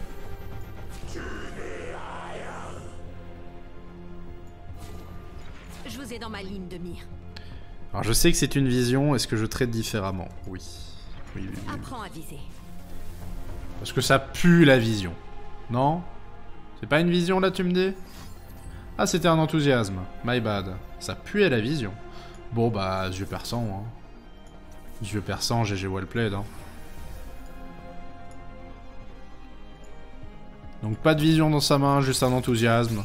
Je vous ai dans ma ligne de mire. Alors je sais que c'est une vision, est-ce que je traite différemment? Oui. Oui. Apprends à viser. Parce que ça pue la vision. Non? C'est pas une vision là, tu me dis? Ah, c'était un enthousiasme. My bad. Ça puait la vision. Bon bah, yeux perçants, hein. Yeux perçants, GG well played, hein. Donc pas de vision dans sa main, juste un enthousiasme.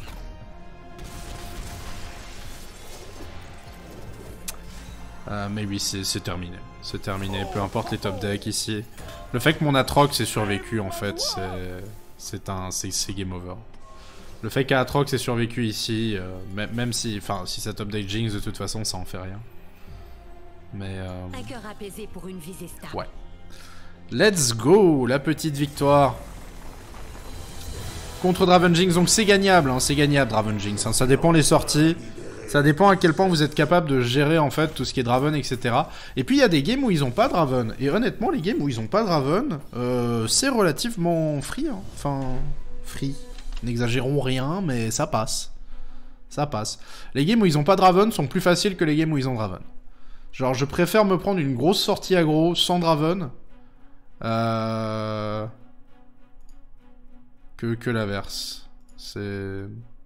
Mais oui, c'est terminé. C'est terminé, peu importe les top decks ici. Le fait que mon Atrox ait survécu, en fait, c'est game over. Le fait qu'Atrox ait survécu ici, même si, enfin, si ça top deck Jinx, de toute façon, ça en fait rien. Mais un cœur apaisé pour une visée stable. Ouais. Let's go, la petite victoire. Contre Draven Jinx, donc c'est gagnable, hein, c'est gagnable Draven Jinx. Hein, ça dépend les sorties. Ça dépend à quel point vous êtes capable de gérer en fait tout ce qui est Draven, etc. Et puis il y a des games où ils ont pas Draven. Et honnêtement, les games où ils ont pas Draven, c'est relativement free. Hein. Enfin, free. N'exagérons rien, mais ça passe. Ça passe. Les games où ils ont pas Draven sont plus faciles que les games où ils ont Draven. Genre, je préfère me prendre une grosse sortie aggro sans Draven que l'inverse. C'est...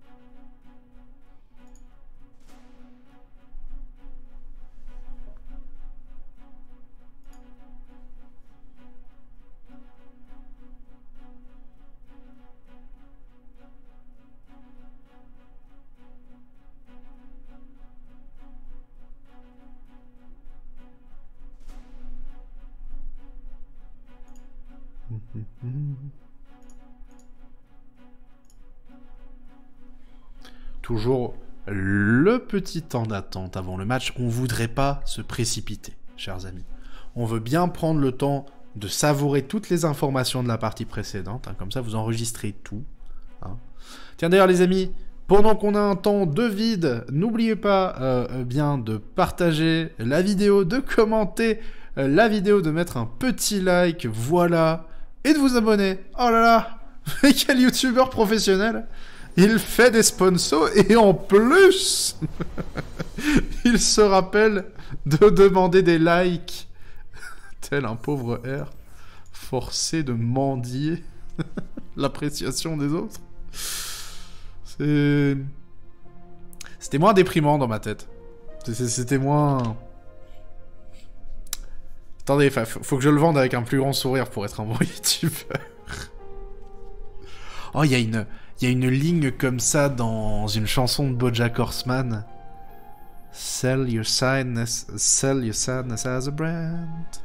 Toujours le petit temps d'attente avant le match. On voudrait pas se précipiter, chers amis. On veut bien prendre le temps de savourer toutes les informations de la partie précédente. Hein, comme ça, vous enregistrez tout. Hein. Tiens, d'ailleurs, les amis, pendant qu'on a un temps de vide, n'oubliez pas bien de partager la vidéo, de commenter la vidéo, de mettre un petit like, voilà, et de vous abonner. Oh là là, mais quel youtubeur professionnel! Il fait des sponsors et en plus, il se rappelle de demander des likes. Tel un pauvre R, forcé de mendier l'appréciation des autres. C'était moins déprimant dans ma tête. C'était moins... Attendez, faut que je le vende avec un plus grand sourire pour être un bon youtubeur. Oh, il y a une ligne comme ça dans une chanson de BoJack Horseman. Sell your sadness as a brand.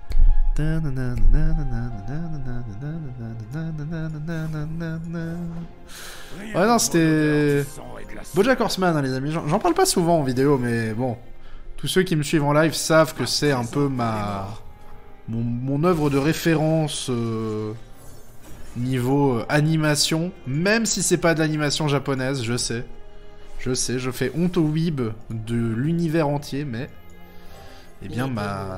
Ouais, non, c'était BoJack Horseman, hein, les amis. J'en parle pas souvent en vidéo, mais bon. Tous ceux qui me suivent en live savent que c'est un peu mon œuvre de référence niveau animation. Même si c'est pas de l'animation japonaise, je sais. Je fais honte au weeb de l'univers entier, mais... Eh bien,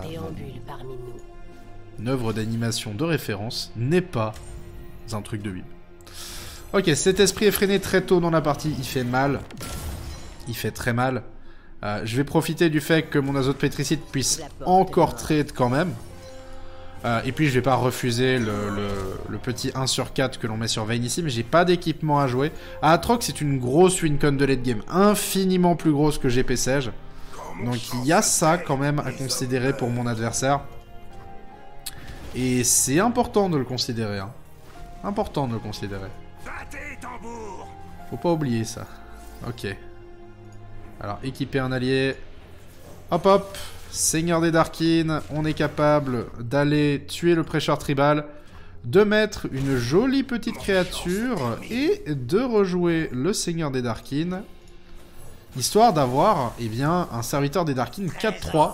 une œuvre d'animation de référence n'est pas un truc de weeb. Ok, cet esprit effréné très tôt dans la partie, il fait mal. Il fait très mal. Je vais profiter du fait que mon azote pétricide puisse encore trade quand même. Et puis je vais pas refuser le petit 1 sur 4 que l'on met sur Vayne ici, mais j'ai pas d'équipement à jouer. Aatrox c'est une grosse wincon de late game, infiniment plus grosse que GP Sage. Donc il y a ça quand même à considérer pour mon adversaire. Et c'est important de le considérer. Hein. Important de le considérer. Faut pas oublier ça. Ok. Alors équiper un allié. Hop hop. Seigneur des Darkines, on est capable d'aller tuer le prêcheur tribal, de mettre une jolie petite créature et de rejouer le Seigneur des Darkines, histoire d'avoir, eh bien, un serviteur des Darkines 4-3.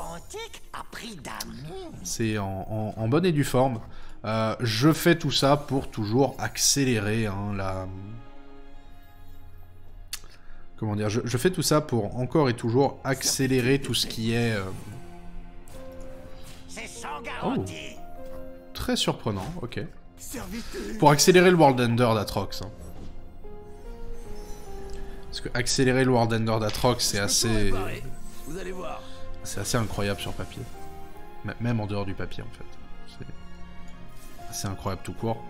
C'est en bonne et due forme. Je fais tout ça pour toujours accélérer hein, la... Comment dire, je fais tout ça pour encore et toujours accélérer tout ce qui est... Oh. Très surprenant, ok. Pour accélérer le World Ender d'Aatrox. Hein. Parce que accélérer le World Ender d'Aatrox, c'est assez... C'est assez incroyable sur papier. Même en dehors du papier, en fait. C'est assez incroyable tout court.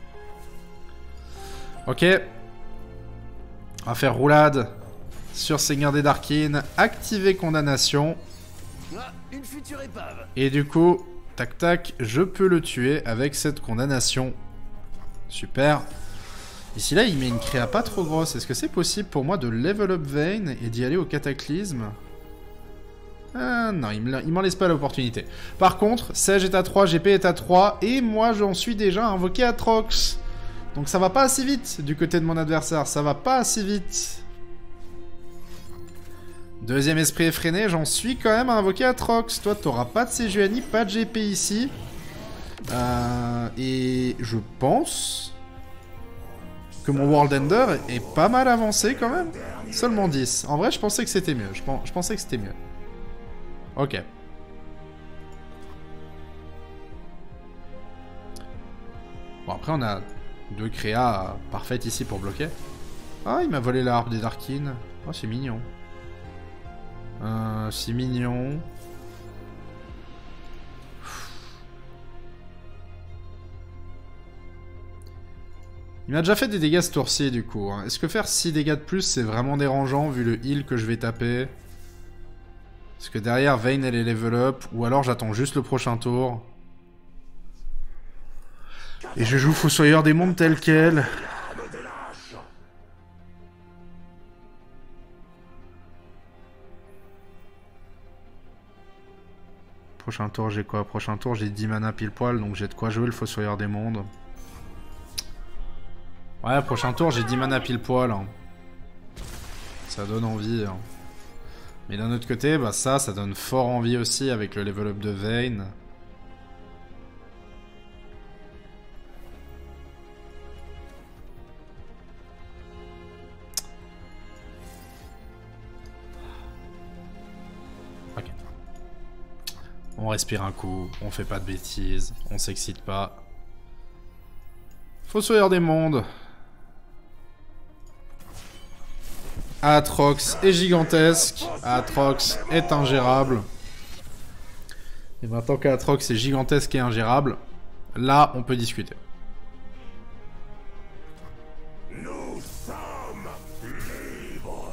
Ok. On va faire roulade sur Seigneur des Darkines. Activer condamnation. Une future épave. Et du coup, tac tac, je peux le tuer avec cette condamnation. Super. Ici là, il met une créa pas trop grosse. Est-ce que c'est possible pour moi de level up Vayne et d'y aller au cataclysme? Ah non, il m'en laisse pas l'opportunité. Par contre, Sage est à 3, GP est à 3, et moi j'en suis déjà invoqué Aatrox. Donc ça va pas assez vite du côté de mon adversaire, ça va pas assez vite. Deuxième esprit effréné, j'en suis quand même à invoquer Aatrox. Toi, t'auras pas de CGNI, pas de GP ici. Et je pense que mon World Ender est pas mal avancé quand même. Seulement 10. En vrai, je pensais que c'était mieux. Je pensais que c'était mieux. Ok. Bon, après, on a deux créas parfaites ici pour bloquer. Ah, il m'a volé l'arbre des Darkines. Oh, c'est mignon. C'est mignon. Il m'a déjà fait des dégâts ce tour-ci du coup. Hein. Est-ce que faire 6 dégâts de plus c'est vraiment dérangeant vu le heal que je vais taper? Parce que derrière Vayne elle est level up. Ou alors j'attends juste le prochain tour. Et je joue Fossoyeur des Mondes tel quel. Prochain tour, j'ai quoi? Prochain tour, j'ai 10 mana pile poil, donc j'ai de quoi jouer le Fossoyeur des Mondes. Ouais, prochain tour, j'ai 10 mana pile poil. Hein. Ça donne envie. Hein. Mais d'un autre côté, bah ça donne fort envie aussi avec le level up de Vayne. On respire un coup, on fait pas de bêtises, on s'excite pas. Fossoyeur des Mondes. Aatrox est gigantesque. Aatrox est ingérable. Et maintenant qu'Aatrox est gigantesque et ingérable, là on peut discuter. Nous sommes libres.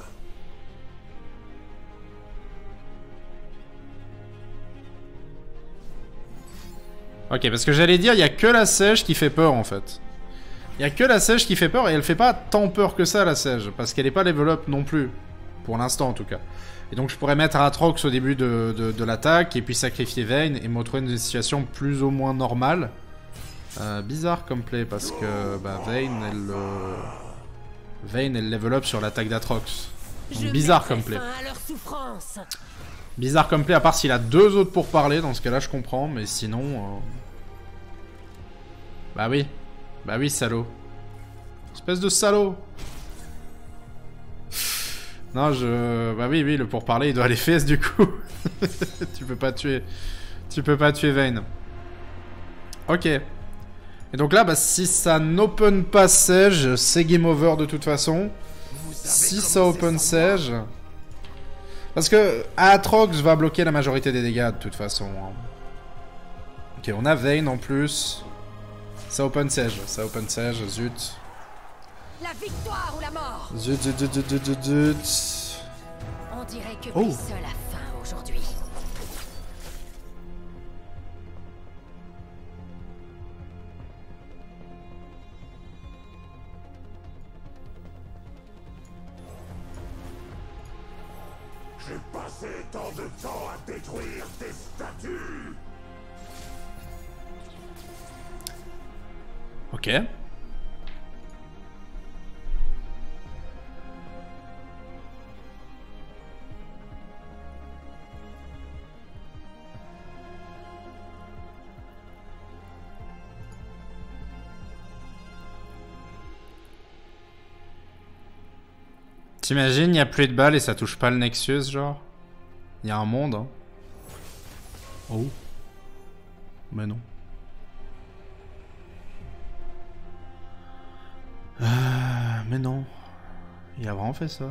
Ok, parce que j'allais dire, il y a que la sèche qui fait peur en fait. Il y a que la Sage qui fait peur, et elle fait pas tant peur que ça, la Sage, parce qu'elle est pas level up non plus. Pour l'instant, en tout cas. Et donc je pourrais mettre Aatrox au début de l'attaque, et puis sacrifier Vayne, et me retrouver dans une situation plus ou moins normale. Bizarre comme play, parce que bah, Vayne, elle level up sur l'attaque d'Aatrox. Bizarre comme play. Bizarre comme play, à part s'il a 2 autres pour parler, dans ce cas-là je comprends, mais sinon... Bah oui, salaud. Espèce de salaud. Non, bah oui, le pourparler, il doit aller fesses du coup. Tu peux pas tuer Vayne. Ok. Et donc là, bah si ça n'open pas Sage, c'est game over de toute façon. Si ça open Sage... Parce que Aatrox va bloquer la majorité des dégâts de toute façon. Ok, on a Vayne en plus. Ça open Sage, zut. La victoire ou la mort. Zut. On dirait que plus seul a faim aujourd'hui. J'ai passé tant de temps à détruire tes statues. Ok. T'imagines, il n'y a plus de balles et ça touche pas le Nexus, genre? Il y a un monde, hein. Oh. Mais non. Mais non. Il a vraiment fait ça.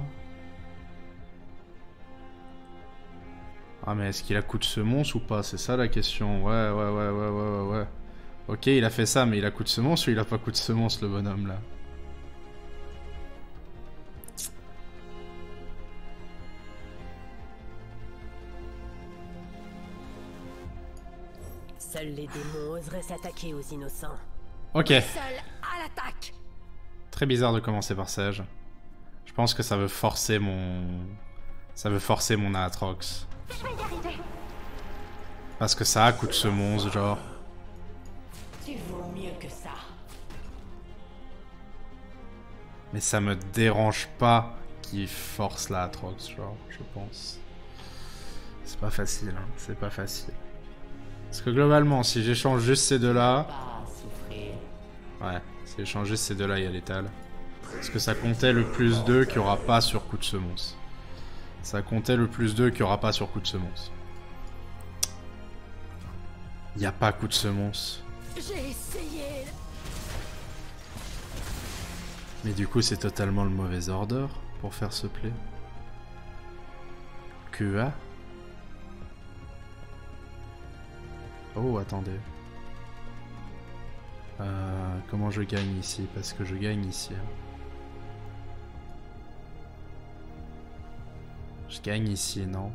Ah mais est-ce qu'il a coup de semonce ou pas? C'est ça la question. Ouais. Ok, il a fait ça, mais il a coup de semonce ou il a pas coup de semonce, le bonhomme, là? Seuls les démons oseraient s'attaquer aux innocents. Ok. Seul à l'attaque. Très bizarre de commencer par Sage. Je pense que ça veut forcer mon... Aatrox. Je vais y arriver. Parce que ça a coup de semonce, genre. Tu vaux mieux que ça. Mais ça me dérange pas qu'il force la Aatrox, genre, je pense. C'est pas facile, hein. C'est pas facile. Parce que globalement, si j'échange juste ces deux-là... Pas souffrir. Ouais, si j'échange juste ces deux-là, il y a l'étal. Parce que ça comptait le plus 2 qu'il n'y aura pas sur coup de semonce. Ça comptait le plus 2 qu'il n'y aura pas sur coup de semonce. Il n'y a pas coup de semonce. J'ai essayé. Mais du coup, c'est totalement le mauvais order pour faire ce play. QA. Oh, attendez. Comment je gagne ici? Parce que je gagne ici. Hein. Je gagne ici, non?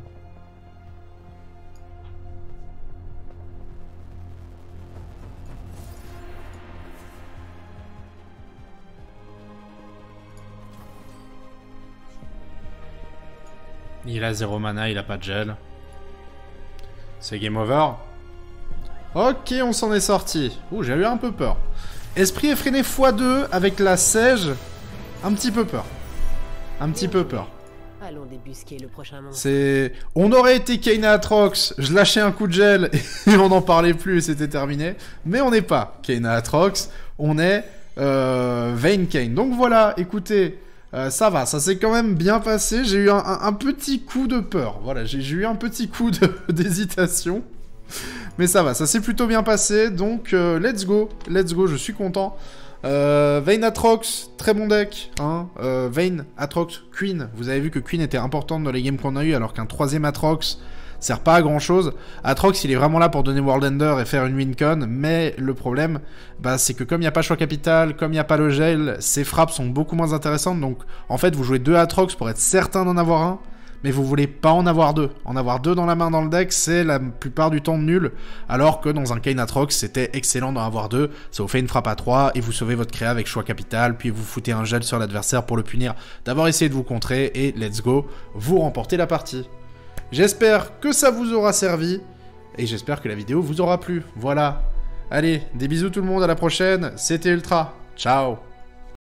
Il a 0 mana, il a pas de gel. C'est game over. Ok, on s'en est sorti. Ouh, j'ai eu un peu peur. Esprit effréné x2 avec la Sage. Un petit peu peur. Un petit peu peur. Allons débusquer le prochain monstre. C'est... On aurait été Kayn et Aatrox, je lâchais un coup de gel et on n'en parlait plus et c'était terminé. Mais on n'est pas Kayn et Aatrox, on est Vayne Kayn. Donc voilà, écoutez, ça va, ça s'est quand même bien passé. J'ai eu un petit coup de peur. Voilà, j'ai eu un petit coup d'hésitation. Mais ça va, ça s'est plutôt bien passé. Donc let's go, je suis content. Vayne Aatrox, très bon deck, hein. Vayne, Aatrox, Queen. Vous avez vu que Queen était importante dans les games qu'on a eu, alors qu'un troisième Aatrox sert pas à grand chose. Aatrox, il est vraiment là pour donner World Ender et faire une win-con, mais le problème, bah, c'est que comme il n'y a pas choix capital, comme il n'y a pas le gel, ses frappes sont beaucoup moins intéressantes. Donc en fait, vous jouez 2 Aatrox pour être certain d'en avoir un, mais vous voulez pas en avoir deux. En avoir deux dans la main dans le deck, c'est la plupart du temps nul, alors que dans un Kayn Aatrox, c'était excellent d'en avoir deux. Ça vous fait une frappe à 3, et vous sauvez votre créa avec choix capital, puis vous foutez un gel sur l'adversaire pour le punir d'avoir essayé de vous contrer, et let's go, vous remportez la partie. J'espère que ça vous aura servi, et j'espère que la vidéo vous aura plu. Voilà. Allez, des bisous tout le monde, à la prochaine, c'était Ultra. Ciao.